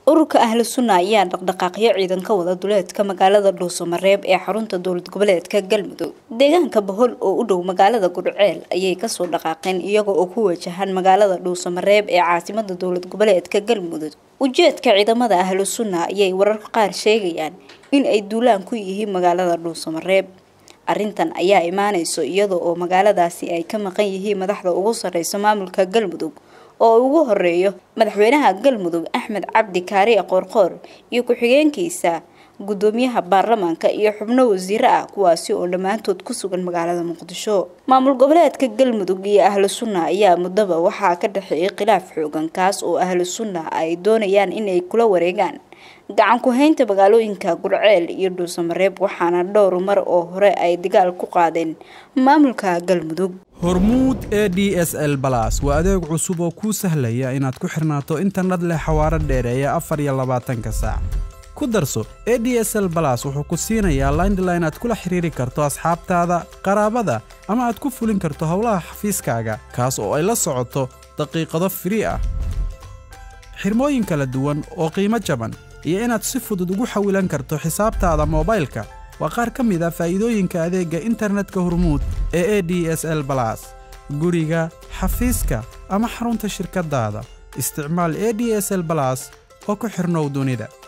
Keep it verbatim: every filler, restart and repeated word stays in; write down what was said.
ururka ahlu sunna ayaa dhaqdhaqaaqyo ciidan ka wada duleedka magaalada Dhuusamareeb ee xarunta dowlad goboleedka Galmudug. Deegaanka Bohol oo u dhow magaalada Gurceel ayay ka soo dhaqaaqeen iyaga oo ku wajahan magaalada Dhuusamareeb ee caasimadda dowlad goboleedka Galmudug. Ujeedka ciidamada ahlu sunna ayay wararka qaar sheegayaan in ay duulaan ku yihiin magaalada Dhuusamareeb. Arrintan ayaa imaanayso iyada oo magaaladaasi ay ka maqan yihiin madaxda ugu sareysa maamulka Galmudug oo ugu horeeyo madaxweynaha Galmudug Axmed Cabdi Kaariye Qoorqoor iyo ku-xigeenkiisa gudoomiyaha baarlamaanka iyo xubno wasiir ah kuwaasi oo dhamaantood ku sugan magaalada Muqdisho. Maamul goboleedka Galmudug iyo ahlu sunna ayaa mudaba waxa ka dhaxeeyay khilaaf xoogan kaas oo ahlu sunna ay doonayaan in ay kula wareegaan gacan ku haynta magaalooyinka Gurceel iyo Dhuusamareeb waxaana dhowr mar oo hore ay dagaal ku qaadeen maamulka Galmudug. Hormuud A D S L Plus waa adeeg cusub oo ku sahlaya inaad ku xirnaato internet leh xawaare dheereeya afar iyo labaatan saac. Ku darso A D S L Plus wuxuu ku siinayaa landline aad kula xiriiri karto asxaabtaada, qaraabada ama aad ku fulin karto hawlaha xafiiskaaga kaas oo ay la socoto daqiiqado free ah. Xirmooyin kala duwan oo qiimo jaban iyo inaad si fudud ugu xawilan karto xisaabtaada moobilka waa qaar ka mid ah faa'iidooyinka adeegga internetka Hormuud ee A D S L Plus. Guriga, xafiiska ama xarunta shirkadaada isticmaal A D S L Plus oo ku xirnow dunida.